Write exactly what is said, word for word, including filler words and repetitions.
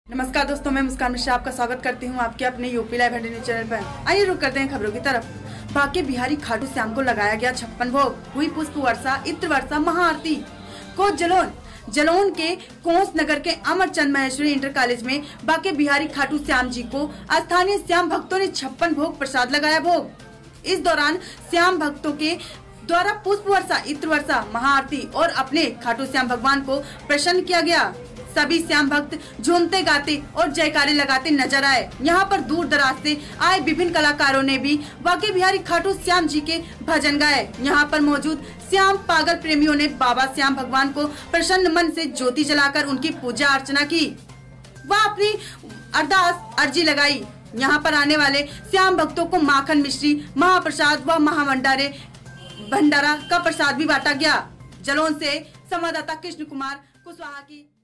नमस्कार दोस्तों, मैं मुस्कान मिश्रा आपका स्वागत करती हूं आपके अपने यूपी लाइव न्यूज चैनल पर। आइए रुक करते हैं खबरों की तरफ। बांके बिहारी खाटू श्याम को लगाया गया छप्पन भोग, हुई पुष्प वर्षा, इत्र वर्षा, महाआरती। कोच जलोन जलोन के कोंस नगर के अमरचंद महेश्वरी इंटर कॉलेज में बांके बिहारी खाटू श्याम जी को स्थानीय श्याम भक्तों ने छप्पन भोग प्रसाद लगाया। भोग इस दौरान श्याम भक्तों के द्वारा पुष्प वर्षा, इत्र वर्षा, महाआरती और अपने खाटू श्याम भगवान को प्रसन्न किया गया। सभी श्याम भक्त झूमते गाते और जयकारे लगाते नजर आए। यहाँ पर दूर दराज से आए विभिन्न कलाकारों ने भी बांके बिहारी खाटू श्याम जी के भजन गाए। यहाँ पर मौजूद श्याम पागल प्रेमियों ने बाबा श्याम भगवान को प्रसन्न मन से ज्योति जलाकर उनकी पूजा अर्चना की व अपनी अरदास अर्जी लगाई। यहाँ पर आने वाले श्याम भक्तों को माखन मिश्री, महाप्रसाद व महाभंडारे भंडारा का प्रसाद भी बांटा गया। जलोन से संवाददाता कृष्ण कुमार कुशवाहा की